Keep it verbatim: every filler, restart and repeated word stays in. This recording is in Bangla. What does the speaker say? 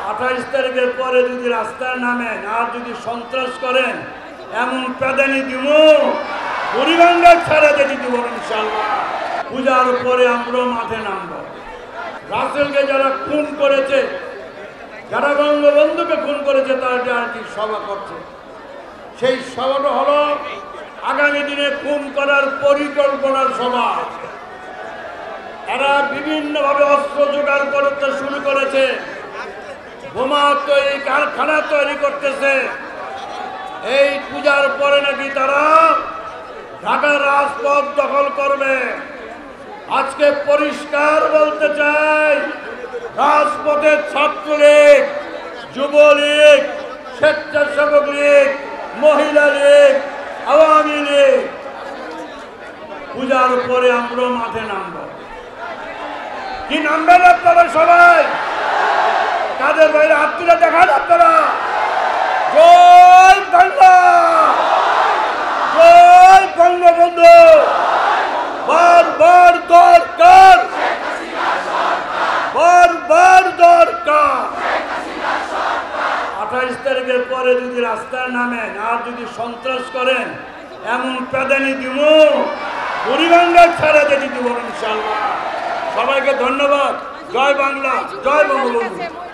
আঠাইশ তারিখের পরে যদি রাস্তায় নামেন আর যদি সন্ত্রাস করেন এমন প্যাদানি দিব বুড়িগঙ্গা ছাড়া যেতে দিব ইনশাল্লাহ। পূজার পরে আমরা মাঠে নামব। রাসেলকে যারা খুন করেছে, যারা বঙ্গবন্ধুকে খুন করেছে, তারা যারা কি সভা করছে, সেই সভাটা হলো আগামী দিনে খুন করার পরিকল্পনার সভা। এরা বিভিন্নভাবে অস্ত্র জোগাড় করতে শুরু করেছে, বোমা তৈরি কারখানা তৈরি করতেছে। এই পূজার পরে নাকি তারা ঢাকার রাজপথ দখল করবে। আজকে পরিষ্কার বলতে চাই, রাজপথের ছাত্রলীগ, যুবলীগ, স্বেচ্ছাসেবক লীগ, মহিলা লীগ, আওয়ামী লীগ পূজার পরে আমরা মাঠে নামব। কি নামবেন আপনারা সবাই? কাদের বাইরে হাত তুলে দেখান আপনারা। জয় বাংলা, জয় বঙ্গবন্ধু, বারবার দরকার, বারবার দরকার। আঠাইশ তারিখের পরে যদি রাস্তায় নামেন আর যদি সন্ত্রাস করেন এমন প্যাদানি দিব বুড়িগঙ্গা ছাড়া যেতে দিব ইনশাল্লাহ। সবাইকে ধন্যবাদ। জয় বাংলা, জয় বঙ্গবন্ধু।